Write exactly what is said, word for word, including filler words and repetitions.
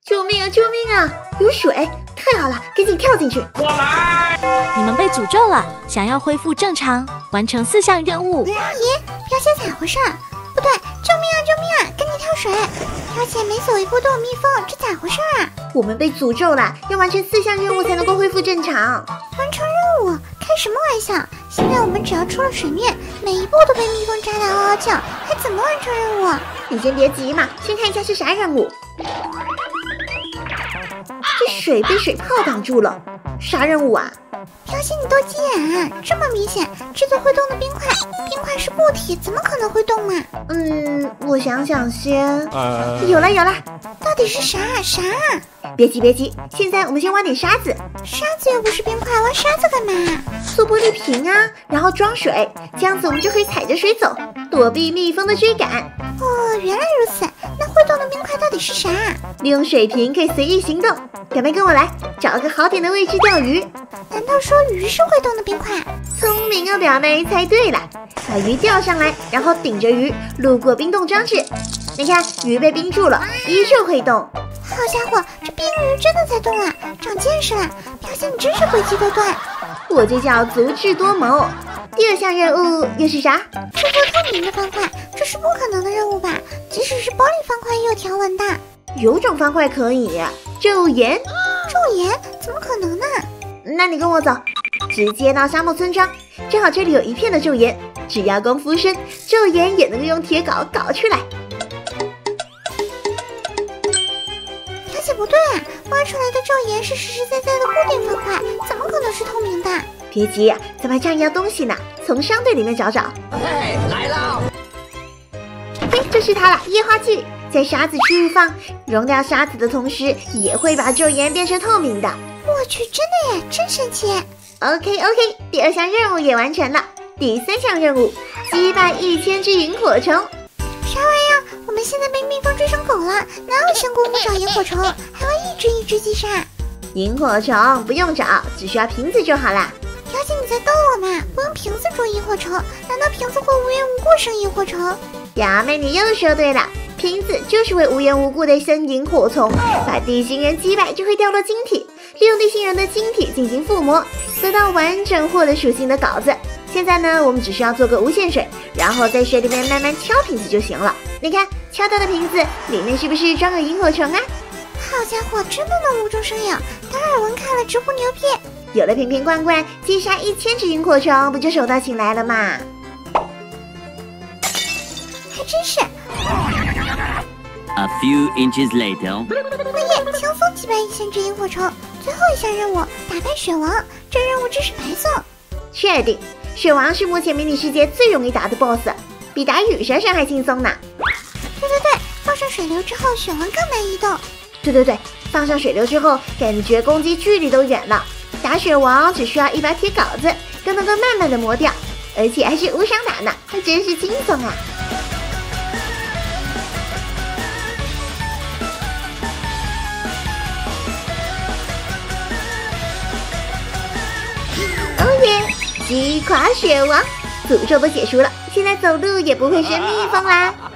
救命啊！救命啊！有水！太好了，赶紧跳进去！ 我来！ 你们被诅咒了，想要恢复正常，完成四项任务。 咦，飘姐咋回事？不对，救命啊！救命啊！赶紧跳水！飘姐每走一步都有蜜蜂，这咋回事啊？ 我们被诅咒了，要完成四项任务才能够恢复正常。 完成任务？开什么玩笑！现在我们只要出了水面，每一步都被蜜蜂扎得嗷嗷叫，还怎么完成任务？ 你先别急嘛，先看一下是啥任务。这水被水泡挡住了，啥任务啊？ 飘姐，你斗鸡眼啊！这么明显，制作会动的冰块，冰块是固体，怎么可能会动嘛？ 嗯，我想想先。 呃， 有了有了， 到底是啥啥？ 别急别急，现在我们先挖点沙子。 沙子又不是冰块，挖沙子干嘛？ 做玻璃瓶啊，然后装水，这样子我们就可以踩着水走，躲避蜜蜂的追赶。 哦，原来如此。那会动的冰块到底是啥？ 利用水瓶可以随意行动。表妹跟我来，找个好点的位置钓鱼。 难道说鱼是会动的冰块？ 聪明啊，表妹，猜对了。把鱼钓上来，然后顶着鱼，路过冰冻装置。你看，鱼被冰住了，依旧会动。 好家伙，这冰鱼真的在动啊！长见识了，飘姐你真是诡计多端。 我这叫足智多谋。第二项任务又是啥？ 制作透明的方块，这是不可能的任务吧？即使是玻璃方块也有条纹的。 有种方块可以，昼颜。 昼颜？怎么可能呢？ 那你跟我走，直接到沙漠村庄，正好这里有一片的昼颜，只要功夫深，昼颜也能够用铁镐搞出来。 飘姐不对啊，挖出来的昼颜是实实在在的固定方块，怎么可能是透明的？ 别急，咱们还差一样东西呢，从商队里面找找。 嘿，来了！ 嘿，就是它了，液化剂，在沙子区域放，溶掉沙子的同时，也会把昼颜变成透明的。 我去，真的耶，真神奇。 OK OK， 第二项任务也完成了。第三项任务，击败一千只萤火虫。 啥玩意儿？我们现在被蜜蜂追成狗了，哪有闲工夫找萤火虫？还要一只一只击杀？ 萤火虫不用找，只需要瓶子就好啦。 飘姐你在逗我吗？不用瓶子捉萤火虫，难道瓶子会无缘无故生萤火虫？ 表妹你又说对了，瓶子就是会无缘无故的生萤火虫，把地心人击败就会掉落晶体，利用地心人的晶体进行附魔，得到完整获得属性的稿子。现在呢，我们只需要做个无限水，然后在水里面慢慢敲瓶子就行了。你看，敲到的瓶子里面是不是装有萤火虫啊？ 好家伙，真的能无中生有，达尔文看了直呼牛逼。 有了瓶瓶罐罐，击杀一千只萤火虫，不就手到擒来了吗？ 还真是。 A few inches later， 那耶，轻松击败一千只萤火虫。最后一项任务，打败雪王，这任务真是白送。 确定，雪王是目前迷你世界最容易打的 B O S S， 比打羽蛇神还轻松呢。 对对对，放上水流之后，雪王更难移动。 对对对，放上水流之后，感觉攻击距离都远了。打雪王只需要一把铁镐子，都能够慢慢的磨掉，而且还是无伤打呢，还真是轻松啊！哦耶！击垮雪王，诅咒都解除了，现在走路也不会生蜜蜂啦。